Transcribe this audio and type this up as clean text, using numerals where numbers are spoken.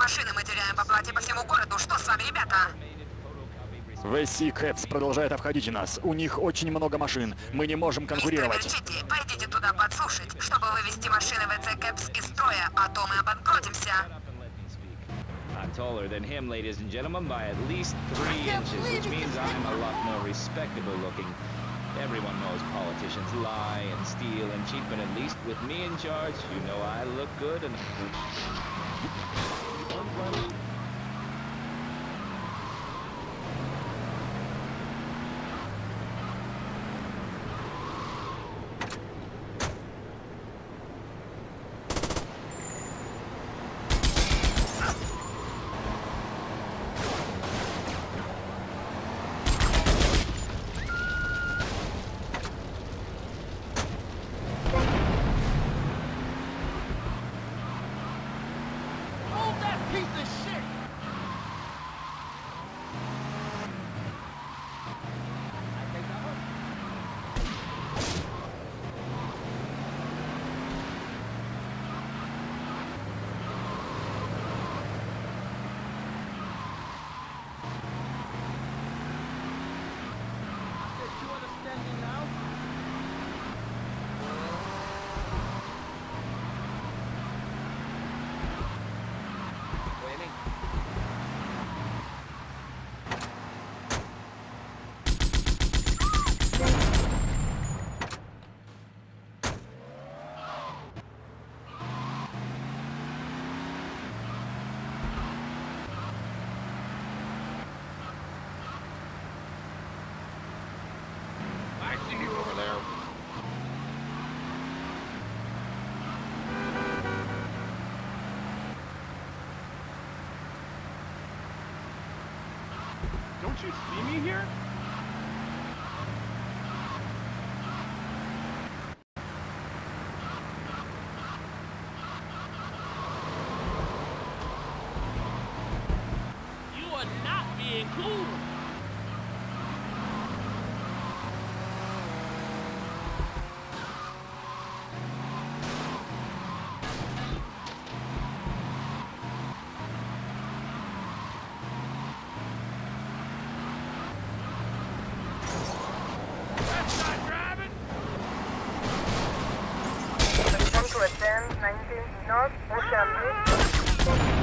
машины мы теряем по плате по всему городу. Что с вами, ребята? VC Caps продолжает обходить нас. У них очень много машин. Мы не можем конкурировать. Мистер, пойдите туда подслушать, чтобы вывести машины VC Caps из строя, а то мы обанкротимся. I'm taller than him, ladies and gentlemen, by at least 3 inches, which means I'm a lot more respectable looking. Everyone knows politicians lie and steal and cheat, but at least with me in charge, you know I look good and... Don't you see me here? You are not being cool. To attend 19 North Ocean.